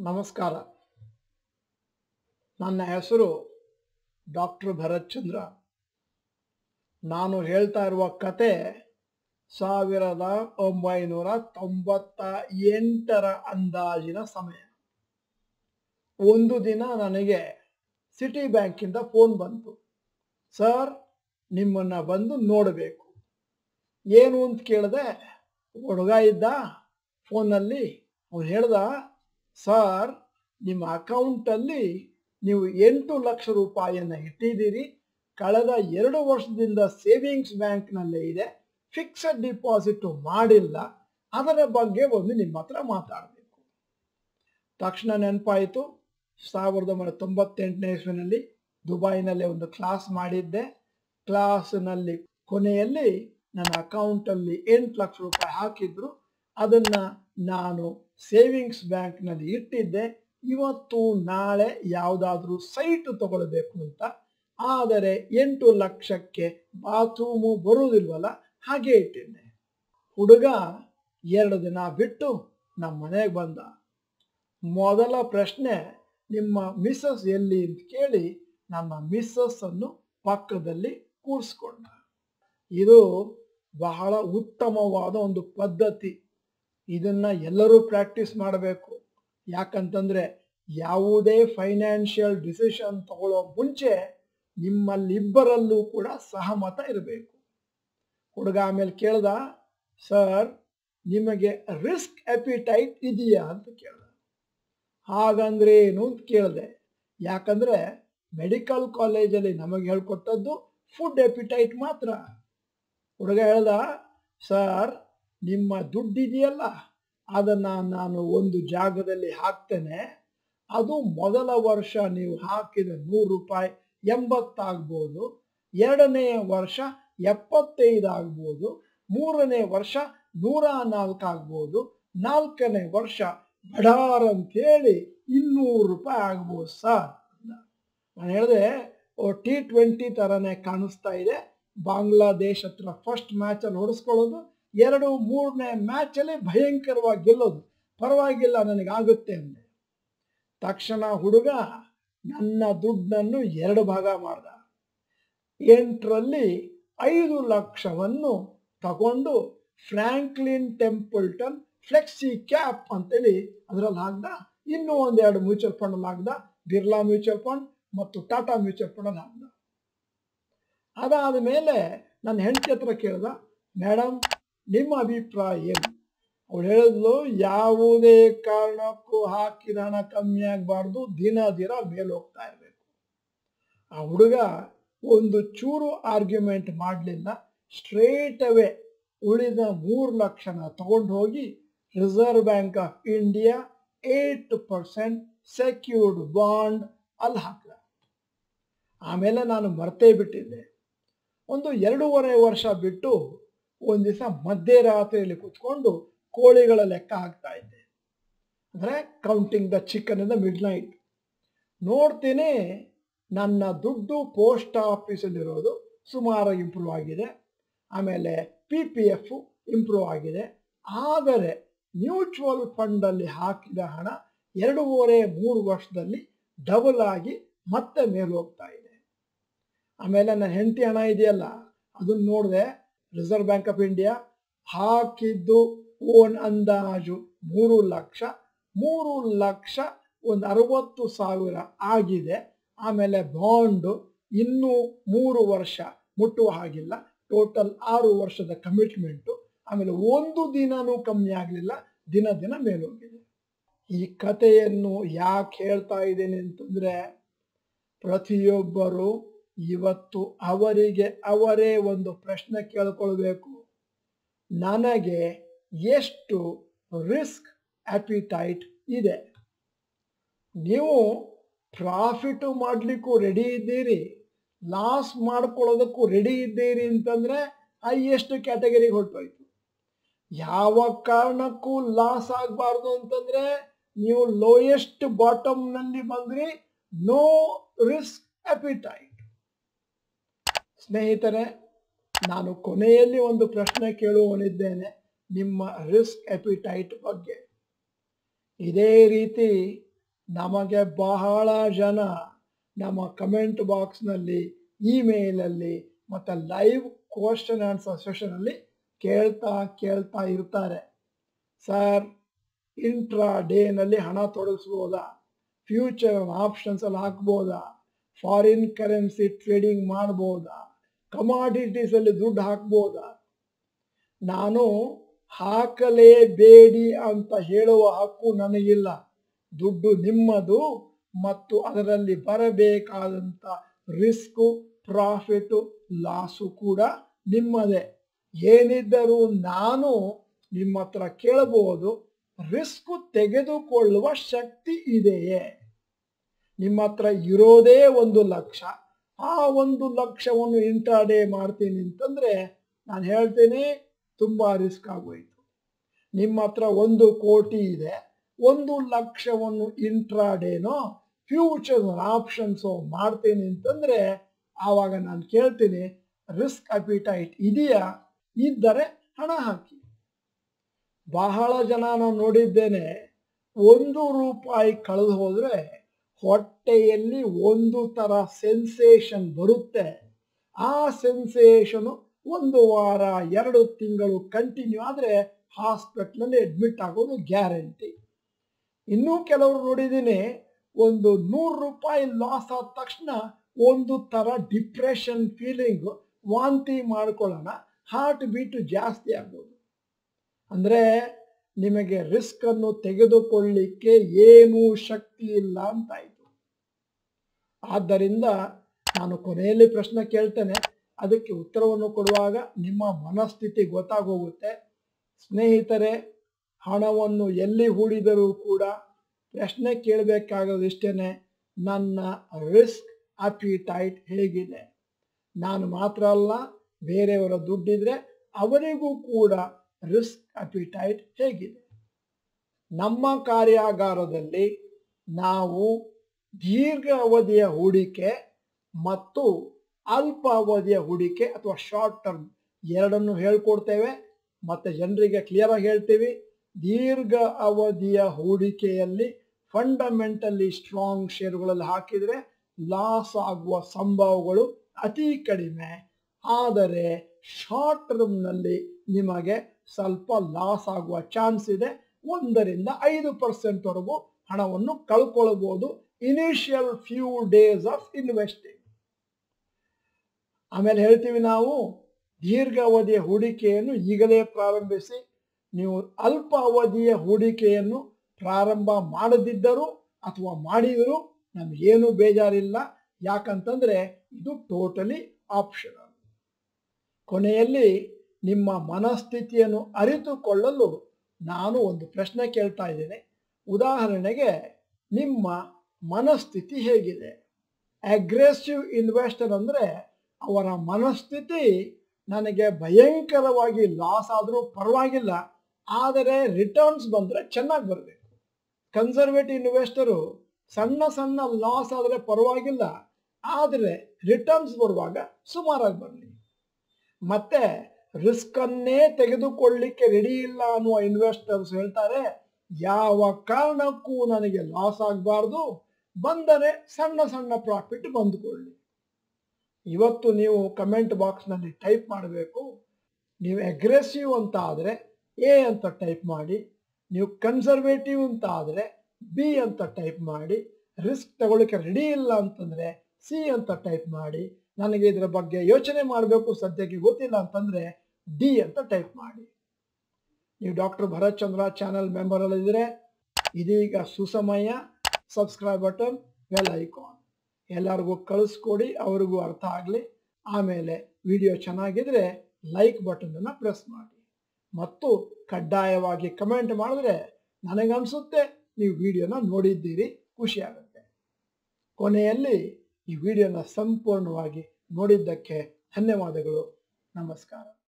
ನಮಸ್ಕಾರ. ನನ್ನ ಹೆಸರು ಡಾಕ್ಟರ್ ಭರತ್ ಚಂದ್ರ. ನಾನು ಹೇಳ್ತಾ ಇರುವ ಕತೆ 1998ರ ಅಂದಾಜಿನ ಸಮಯ. ಒಂದು ದಿನ ನನಗೆ ಸಿಟಿ ಬ್ಯಾಂಕಿಂದ ಫೋನ್ ಬಂತು. ಸರ್, ನಿಮ್ಮನ್ನು ಬಂದು ನೋಡಬೇಕು. ಏನು ಅಂತ ಕೇಳಿದೆ. ಹುಡುಗ ಇದ್ದ ಫೋನಲ್ಲಿ. ಅವನು ಹೇಳ್ದ, ಸರ್, ನಿಮ್ಮ ಅಕೌಂಟಲ್ಲಿ ನೀವು 8 ಲಕ್ಷ ರೂಪಾಯಿಯನ್ನು ಇಟ್ಟಿದ್ದೀರಿ. ಕಳೆದ 2 ವರ್ಷದಿಂದ ಸೇವಿಂಗ್ಸ್ ಬ್ಯಾಂಕ್ನಲ್ಲೇ ಇದೆ. ಫಿಕ್ಸಡ್ ಡಿಪಾಸಿಟ್ ಮಾಡಿಲ್ಲ. ಅದರ ಬಗ್ಗೆ ಒಂದು ನಿಮ್ಮ ಹತ್ರ ಮಾತಾಡಬೇಕು. ತಕ್ಷಣ ನೆನಪಾಯಿತು, 1998ನೇ ಇಸ್ವಿನಲ್ಲಿ ದುಬೈನಲ್ಲಿ ಒಂದು ಕ್ಲಾಸ್ ಮಾಡಿದ್ದೆ. ಕ್ಲಾಸ್ನಲ್ಲಿ ಕೊನೆಯಲ್ಲಿ ನನ್ನ ಅಕೌಂಟಲ್ಲಿ 8 ಲಕ್ಷ ರೂಪಾಯಿ ಹಾಕಿದ್ರು. ಅದನ್ನು ನಾನು ಸೇವಿಂಗ್ಸ್ ಬ್ಯಾಂಕ್ನಲ್ಲಿ ಇಟ್ಟಿದ್ದೆ. ಇವತ್ತು ನಾಳೆ ಯಾವುದಾದ್ರೂ ಸೈಟ್ ತಗೊಳ್ಬೇಕು ಅಂತ. ಆದರೆ 8 ಲಕ್ಷಕ್ಕೆ ಬಾತ್ರೂಮು ಬರುವುದಿಲ್ವಲ್ಲ, ಹಾಗೆ ಇಟ್ಟಿದ್ದೆ. ಹುಡುಗ 2 ದಿನ ಬಿಟ್ಟು ನಮ್ಮ ಮನೆಗೆ ಬಂದ. ಮೊದಲ ಪ್ರಶ್ನೆ, ನಿಮ್ಮ ಮಿಸ್ಸಸ್ ಎಲ್ಲಿ ಅಂತ ಕೇಳಿ ನಮ್ಮ ಮಿಸ್ಸಸ್ ಅನ್ನು ಪಕ್ಕದಲ್ಲಿ ಕೂರಿಸ್ಕೊಂಡ. ಇದು ಬಹಳ ಉತ್ತಮವಾದ ಒಂದು ಪದ್ಧತಿ. ಇದನ್ನು ಎಲ್ಲರೂ ಪ್ರಾಕ್ಟೀಸ್ ಮಾಡಬೇಕು. ಯಾಕಂತಂದರೆ ಯಾವುದೇ ಫೈನಾನ್ಷಿಯಲ್ ಡಿಸಿಷನ್ ತಗೊಳ್ಳೋ ಮುಂಚೆ ನಿಮ್ಮಲ್ಲಿಬ್ಬರಲ್ಲೂ ಕೂಡ ಸಹಮತ ಇರಬೇಕು. ಹುಡುಗ ಆಮೇಲೆ ಕೇಳ್ದ, ಸರ್, ನಿಮಗೆ ರಿಸ್ಕ್ ಅಪಿಟೈಟ್ ಇದೆಯಾ ಅಂತ ಕೇಳ್ದ. ಹಾಗಂದ್ರೆ ಏನು ಅಂತ ಕೇಳಿದೆ. ಯಾಕಂದರೆ ಮೆಡಿಕಲ್ ಕಾಲೇಜಲ್ಲಿ ನಮಗೆ ಹೇಳ್ಕೊಟ್ಟದ್ದು ಫುಡ್ ಅಪಿಟೈಟ್ ಮಾತ್ರ. ಹುಡುಗ ಹೇಳ್ದ, ಸರ್, ನಿಮ್ಮ ದುಡ್ಡಿದೆಯಲ್ಲ, ಅದನ್ನು ನಾನು ಒಂದು ಜಾಗದಲ್ಲಿ ಹಾಕ್ತೇನೆ. ಅದು ಮೊದಲ ವರ್ಷ ನೀವು ಹಾಕಿದ 100 ರೂಪಾಯಿ 80 ಆಗ್ಬೋದು, 2ನೇ ವರ್ಷ 75 ಆಗ್ಬೋದು, 3ನೇ ವರ್ಷ 104 ಆಗ್ಬೋದು, 4ನೇ ವರ್ಷ ಬಡಾರ್ ಅಂತೇಳಿ 200 ರೂಪಾಯಿ ಆಗ್ಬೋದು ಸರ್. ನಾನು ಹೇಳಿದೆ, T20 ಥರನೇ ಕಾಣಿಸ್ತಾ ಇದೆ. ಬಾಂಗ್ಲಾದೇಶ್ ಹತ್ರ ಫಸ್ಟ್ ಮ್ಯಾಚಲ್ಲಿ ಹೊಡೆಸ್ಕೊಳ್ಳೋದು, 2-3ನೇ ಮ್ಯಾಚಲ್ಲಿ ಭಯಂಕರವಾಗಿ ಗೆಲ್ಲೋದು. ಪರವಾಗಿಲ್ಲ, ನನಗಾಗುತ್ತೆ ಅಂದೆ. ತಕ್ಷಣ ಹುಡುಗ ನನ್ನ ದುಡ್ಡನ್ನು 2 ಭಾಗ ಮಾಡ್ದ. 8ರಲ್ಲಿ 5 ಲಕ್ಷವನ್ನು ತಗೊಂಡು ಫ್ರಾಂಕ್ಲಿನ್ ಟೆಂಪಲ್ಟನ್ ಫ್ಲೆಕ್ಸಿ ಕ್ಯಾಪ್ ಅಂತೇಳಿ ಅದರಲ್ಲಿ ಹಾಕ್ದ. ಇನ್ನೂ 1-2 ಮ್ಯೂಚುವಲ್ ಫಂಡಲ್ಲಿ ಹಾಕ್ದ. ಬಿರ್ಲಾ ಮ್ಯೂಚುವಲ್ ಫಂಡ್ ಮತ್ತು ಟಾಟಾ ಮ್ಯೂಚುವಲ್ ಫಂಡಲ್ಲಿ ಹಾಕ್ದ. ಅದಾದ ಮೇಲೆ ನನ್ನ ಹೆಂಡತಿ ಹತ್ರ ಕೇಳ್ದ, ಮೇಡಮ್, ನಿಮ್ಮ ಅಭಿಪ್ರಾಯ ಏನು? ಅವಳು ಹೇಳಿದ್ಲು, ಯಾವುದೇ ಕಾರಣಕ್ಕೂ ಹಾಕಿದ ಹಣ ಕಮ್ಮಿ ಆಗಬಾರ್ದು, ದಿನ ಮೇಲೆ ಹೋಗ್ತಾ ಇರಬೇಕು. ಆ ಹುಡುಗ ಒಂದು ಚೂರು ಆರ್ಗ್ಯುಮೆಂಟ್ ಮಾಡಲಿಲ್ಲ. ಸ್ಟ್ರೇಟ್ ಅವೇ ಉಳಿದ 3 ಲಕ್ಷನ ತಗೊಂಡು ಹೋಗಿ reserve bank of India 8% secured bond ಅಲ್ಲಿ ಹಾಕಿದ. ಆಮೇಲೆ ನಾನು ಮರ್ತೇ ಬಿಟ್ಟಿದ್ದೆ. ಒಂದು 2.5 ವರ್ಷ ಬಿಟ್ಟು ಒಂದು ದಿವಸ ಮಧ್ಯರಾತ್ರಿಯಲ್ಲಿ ಕೂತ್ಕೊಂಡು ಕೋಳಿಗಳ ಲೆಕ್ಕ ಹಾಕ್ತಾ ಇದ್ದೆ. ಅಂದರೆ counting the chicken in the midnight. ನೋಡ್ತೀನಿ, ನನ್ನ ದುಡ್ಡು ಪೋಸ್ಟ್ ಆಫೀಸಲ್ಲಿರೋದು ಸುಮಾರಾಗಿ ಇಂಪ್ರೂವ್ ಆಗಿದೆ. ಆಮೇಲೆ PPF ಇಂಪ್ರೂವ್ ಆಗಿದೆ. ಆದರೆ ಮ್ಯೂಚುವಲ್ ಫಂಡಲ್ಲಿ ಹಾಕಿದ ಹಣ 2.5-3 ವರ್ಷದಲ್ಲಿ ಡಬಲ್ ಆಗಿ ಮತ್ತೆ ಮೇಲೆ ಹೋಗ್ತಾ ಇದೆ. ಆಮೇಲೆ ನನ್ನ ಹೆಂಡತಿ ಹಣ ಇದೆಯಲ್ಲ, ಅದನ್ನು ನೋಡಿದೆ. ರಿಸರ್ವ್ ಬ್ಯಾಂಕ್ ಆಫ್ ಇಂಡಿಯಾ ಹಾಕಿದ್ದು ಓನ್ ಅಂದಾಜು 3 ಲಕ್ಷ. 3 ಲಕ್ಷ ಒಂದು 60,000 ಆಗಿದೆ. ಆಮೇಲೆ ಬಾಂಡು ಇನ್ನೂ 3 ವರ್ಷ ಮುಟ್ಟುವ ಹಾಗಿಲ್ಲ. ಟೋಟಲ್ 6 ವರ್ಷದ ಕಮಿಟ್ಮೆಂಟು. ಆಮೇಲೆ ಒಂದು ದಿನನೂ ಕಮ್ಮಿ ಆಗಲಿಲ್ಲ, ದಿನ ಮೇಲೋಗಿದೆ. ಈ ಕಥೆಯನ್ನು ಯಾಕೆ ಹೇಳ್ತಾ ಇದ್ದೇನೆ ಅಂತಂದರೆ, ಪ್ರತಿಯೊಬ್ಬರು ಇವತ್ತು ಅವರೇ ಒಂದು ಪ್ರಶ್ನೆ ಕೇಳ್ಕೊಳ್ಬೇಕು. ನನಗೆ ಎಷ್ಟು ರಿಸ್ಕ್ ಅಪಿಟೈಟ್ ಇದೆ? ನೀವು ಪ್ರಾಫಿಟ್ ಮಾಡಲಿಕ್ಕೂ ರೆಡಿ ಇದ್ದೀರಿ, ಲಾಸ್ ಮಾಡ್ಕೊಳ್ಳೋದಕ್ಕೂ ರೆಡಿ ಇದ್ದೀರಿ ಅಂತಂದರೆ ಹೈಯೆಸ್ಟ್ ಕ್ಯಾಟಗರಿಗೆ ಹೊರಟೋಯ್ತು. ಯಾವ ಕಾರಣಕ್ಕೂ ಲಾಸ್ ಆಗಬಾರ್ದು ಅಂತಂದರೆ ನೀವು ಲೋಯೆಸ್ಟ್ ಬಾಟಮ್ನಲ್ಲಿ ಬಂದ್ರಿ. No risk appetite. ಸ್ನೇಹಿತರೆ, ನಾನು ಕೊನೆಯಲ್ಲಿ ಒಂದು ಪ್ರಶ್ನೆ ಕೇಳುವವನಿದ್ದೇನೆ ನಿಮ್ಮ ರಿಸ್ಕ್ ಅಪಿಟೈಟ್ ಬಗ್ಗೆ. ಇದೇ ರೀತಿ ನಮಗೆ ಬಹಳ ಜನ ನಮ್ಮ ಕಮೆಂಟ್ ಬಾಕ್ಸ್ನಲ್ಲಿ, ಇಮೇಲಲ್ಲಿ ಮತ್ತು ಲೈವ್ ಕ್ವಶನ್ ಆನ್ಸರ್ ಸೆಷನಲ್ಲಿ ಕೇಳ್ತಾ ಇರ್ತಾರೆ, ಸರ್ ಇಂಟ್ರಾ ಡೇನಲ್ಲಿ ಹಣ ತೊಡಗಿಸ್ಬೋದಾ, ಫ್ಯೂಚರ್ ಆಪ್ಷನ್ಸಲ್ಲಿ ಹಾಕ್ಬೋದಾ, ಫಾರಿನ್ ಕರೆನ್ಸಿ ಟ್ರೇಡಿಂಗ್ ಮಾಡ್ಬೋದಾ, ಕಮಾಡಿಟೀಸಲ್ಲಿ ದುಡ್ಡು ಹಾಕ್ಬೋದಾ? ನಾನು ಹಾಕಲೇಬೇಡಿ ಅಂತ ಹೇಳುವ ಹಕ್ಕು ನನಗಿಲ್ಲ. ದುಡ್ಡು ನಿಮ್ಮದು ಮತ್ತು ಅದರಲ್ಲಿ ಬರಬೇಕಾದಂಥ ರಿಸ್ಕು, ಪ್ರಾಫಿಟು, ಲಾಸು ಕೂಡ ನಿಮ್ಮದೇ. ಏನಿದ್ದರೂ ನಾನು ನಿಮ್ಮ ಹತ್ರ ಕೇಳಬಹುದು, ರಿಸ್ಕು ತೆಗೆದುಕೊಳ್ಳುವ ಶಕ್ತಿ ಇದೆಯೇ? ನಿಮ್ಮ ಹತ್ರ ಇರೋದೇ 1 ಲಕ್ಷ, ಆ 1 ಲಕ್ಷವನ್ನು ಇಂಟ್ರಾಡೇ ಮಾಡ್ತೀನಿ ಅಂತಂದರೆ ನಾನು ಹೇಳ್ತೀನಿ ತುಂಬ ರಿಸ್ಕ್ ಆಗೋಯ್ತು. ನಿಮ್ಮ ಹತ್ರ 1 ಕೋಟಿ ಇದೆ, 1 ಲಕ್ಷವನ್ನು ಇಂಟ್ರಾಡೇನೋ ಫ್ಯೂಚರ್ ಆಪ್ಷನ್ಸು ಮಾಡ್ತೀನಿ ಅಂತಂದರೆ ಆವಾಗ ನಾನು ಕೇಳ್ತೀನಿ, ರಿಸ್ಕ್ ಅಪಿಟೈಟ್ ಇದೆಯಾ? ಇದ್ದರೆ ಹಣ ಹಾಕಿ. ಬಹಳ ಜನ ನಾನು ನೋಡಿದ್ದೇನೆ, 1 ರೂಪಾಯಿ ಕಳೆದು ಹೋದರೆ ಹೊಟ್ಟೆಯಲ್ಲಿ ಒಂದು ಥರ ಸೆನ್ಸೇಷನ್ ಬರುತ್ತೆ. ಆ ಸೆನ್ಸೇಷನು 1 ವಾರ 2 ತಿಂಗಳು ಕಂಟಿನ್ಯೂ ಆದರೆ ಹಾಸ್ಪಿಟ್ಲಲ್ಲಿ ಅಡ್ಮಿಟ್ ಆಗೋದು ಗ್ಯಾರಂಟಿ. ಇನ್ನೂ ಕೆಲವರು ನೋಡಿದ್ದೀನಿ, 100 ರೂಪಾಯಿ ಲಾಸ್ ಆದ ತಕ್ಷಣ ಒಂದು ಥರ ಡಿಪ್ರೆಷನ್ ಫೀಲಿಂಗು, ವಾಂತಿ ಮಾಡ್ಕೊಳ್ಳೋಣ, ಹಾರ್ಟ್ ಬೀಟು ಜಾಸ್ತಿ ಆಗ್ಬೋದು. ಅಂದರೆ ನಿಮಗೆ ರಿಸ್ಕನ್ನು ತೆಗೆದುಕೊಳ್ಳಿಕ್ಕೆ ಏನೂ ಶಕ್ತಿ ಇಲ್ಲ ಅಂತಾಯಿತು. ಆದ್ದರಿಂದ ನಾನು ಕೊನೆಯಲ್ಲಿ ಪ್ರಶ್ನೆ ಕೇಳ್ತೇನೆ, ಅದಕ್ಕೆ ಉತ್ತರವನ್ನು ಕೊಡುವಾಗ ನಿಮ್ಮ ಮನಸ್ಥಿತಿ ಗೊತ್ತಾಗೋಗುತ್ತೆ. ಸ್ನೇಹಿತರೆ, ಹಣವನ್ನು ಎಲ್ಲಿ ಹೂಡಿದರೂ ಕೂಡ ಪ್ರಶ್ನೆ ಕೇಳಬೇಕಾಗೋದು ಇಷ್ಟೇ, ನನ್ನ ರಿಸ್ಕ್ ಅಪಿಟೈಟ್ ಹೇಗಿದೆ? ನಾನು ಮಾತ್ರ ಅಲ್ಲ, ಬೇರೆಯವರ ದುಡ್ಡಿದ್ರೆ ಅವರಿಗೂ ಕೂಡ ರಿಸ್ಕ್ ಅಪಿಟೈಟ್ ಹೇಗಿದೆ? ನಮ್ಮ ಕಾರ್ಯಾಗಾರದಲ್ಲಿ ನಾವು ದೀರ್ಘ ಅವಧಿಯ ಹೂಡಿಕೆ ಮತ್ತು ಅಲ್ಪ ಅವಧಿಯ ಹೂಡಿಕೆ ಅಥವಾ ಶಾರ್ಟ್ ಟರ್ಮ್ ಎರಡನ್ನು ಹೇಳ್ಕೊಡ್ತೇವೆ. ಮತ್ತು ಜನರಿಗೆ ಕ್ಲಿಯರಾಗಿ ಹೇಳ್ತೀವಿ, ದೀರ್ಘ ಅವಧಿಯ ಹೂಡಿಕೆಯಲ್ಲಿ ಫಂಡಮೆಂಟಲಿ ಸ್ಟ್ರಾಂಗ್ ಶೇರುಗಳಲ್ಲಿ ಹಾಕಿದರೆ ಲಾಸ್ ಆಗುವ ಸಂಭವಗಳು ಅತಿ ಕಡಿಮೆ. ಆದರೆ ಶಾರ್ಟ್ ಟರ್ಮ್ನಲ್ಲಿ ನಿಮಗೆ ಸ್ವಲ್ಪ ಲಾಸ್ ಆಗುವ ಚಾನ್ಸ್ ಇದೆ. 1-5% ವರೆಗೂ ಹಣವನ್ನು ಕಳ್ಕೊಳ್ಬೋದು initial few days of investing. ಆಮೇಲೆ ಹೇಳ್ತೀವಿ ನಾವು, ದೀರ್ಘಾವಧಿಯ ಹೂಡಿಕೆಯನ್ನು ಈಗಲೇ ಪ್ರಾರಂಭಿಸಿ. ನೀವು ಅಲ್ಪ ಅವಧಿಯ ಹೂಡಿಕೆಯನ್ನು ಪ್ರಾರಂಭ ಮಾಡದಿದ್ದರೂ ಅಥವಾ ಮಾಡಿದರೂ ನಮಗೇನು ಬೇಜಾರಿಲ್ಲ, ಯಾಕಂತಂದರೆ ಇದು ಟೋಟಲಿ ಆಪ್ಷನಲ್. ಕೊನೆಯಲ್ಲಿ ನಿಮ್ಮ ಮನಸ್ಥಿತಿಯನ್ನು ಅರಿತುಕೊಳ್ಳಲು ನಾನು ಒಂದು ಪ್ರಶ್ನೆ ಕೇಳ್ತಾ ಇದ್ದೇನೆ. ಉದಾಹರಣೆಗೆ, ನಿಮ್ಮ ಮನಸ್ಥಿತಿ ಹೇಗಿದೆ? ಅಗ್ರೆಸಿವ್ ಇನ್ವೆಸ್ಟರ್ ಅಂದರೆ ಅವರ ಮನಸ್ಥಿತಿ, ನನಗೆ ಭಯಂಕರವಾಗಿ ಲಾಸ್ ಆದರೂ ಪರವಾಗಿಲ್ಲ, ಆದರೆ ರಿಟರ್ನ್ಸ್ ಬಂದರೆ ಚೆನ್ನಾಗಿ ಬರಬೇಕು. ಕನ್ಸರ್ವೇಟಿವ್ ಇನ್ವೆಸ್ಟರು ಸಣ್ಣ ಲಾಸ್ ಆದರೆ ಪರವಾಗಿಲ್ಲ, ಆದರೆ ರಿಟರ್ನ್ಸ್ ಬರುವಾಗ ಸುಮಾರಾಗಿ ಬರಲಿ. ಮತ್ತೆ ರಿಸ್ಕನ್ನೇ ತೆಗೆದುಕೊಳ್ಳಿಕ್ಕೆ ರೆಡಿ ಇಲ್ಲ ಅನ್ನುವ ಇನ್ವೆಸ್ಟರ್ಸ್ ಹೇಳ್ತಾರೆ, ಯಾವ ಕಾರಣಕ್ಕೂ ನನಗೆ ಲಾಸ್ ಆಗಬಾರ್ದು, ಬಂದರೆ ಸಣ್ಣ ಪ್ರಾಫಿಟ್ ಬಂದುಕೊಳ್ಳಿ. ಇವತ್ತು ನೀವು ಕಮೆಂಟ್ ಬಾಕ್ಸ್ನಲ್ಲಿ ಟೈಪ್ ಮಾಡಬೇಕು. ನೀವು ಅಗ್ರೆಸಿವ್ ಅಂತ ಆದರೆ ಎ ಅಂತ ಟೈಪ್ ಮಾಡಿ, ನೀವು ಕನ್ಸರ್ವೇಟಿವ್ ಅಂತ ಆದರೆ ಬಿ ಅಂತ ಟೈಪ್ ಮಾಡಿ, ರಿಸ್ಕ್ ತಗೊಳ್ಳಿಕ್ಕೆ ರೆಡಿ ಇಲ್ಲ ಅಂತಂದರೆ ಸಿ ಅಂತ ಟೈಪ್ ಮಾಡಿ, ನನಗೆ ಇದರ ಬಗ್ಗೆ ಯೋಚನೆ ಮಾಡಬೇಕು ಸದ್ಯಕ್ಕೆ ಗೊತ್ತಿಲ್ಲ ಅಂತಂದರೆ ಡಿ ಅಂತ ಟೈಪ್ ಮಾಡಿ. ನೀವು ಡಾಕ್ಟರ್ ಭರತ್ ಚಂದ್ರ ಚಾನಲ್ ಮೆಂಬರಲ್ಲಿದ್ದರೆ ಇದೀಗ ಸುಸಮಯ. ಸಬ್ಸ್ಕ್ರೈಬ್ ಬಟನ್, ಬೆಲ್ ಐಕಾನ್ ಎಲ್ಲರಿಗೂ ಕಳಿಸ್ಕೊಡಿ, ಅವ್ರಿಗೂ ಅರ್ಥ ಆಗಲಿ. ಆಮೇಲೆ ವಿಡಿಯೋ ಚೆನ್ನಾಗಿದ್ರೆ ಲೈಕ್ ಬಟನನ್ನು ಪ್ರೆಸ್ ಮಾಡಿ ಮತ್ತು ಕಡ್ಡಾಯವಾಗಿ ಕಮೆಂಟ್ ಮಾಡಿದ್ರೆ ನನಗನ್ಸುತ್ತೆ ನೀವು ವಿಡಿಯೋನ ನೋಡಿದ್ದೀರಿ, ಖುಷಿಯಾಗುತ್ತೆ. ಕೊನೆಯಲ್ಲಿ ಈ ವಿಡಿಯೋನ ಸಂಪೂರ್ಣವಾಗಿ ನೋಡಿದ್ದಕ್ಕೆ ಧನ್ಯವಾದಗಳು. ನಮಸ್ಕಾರ.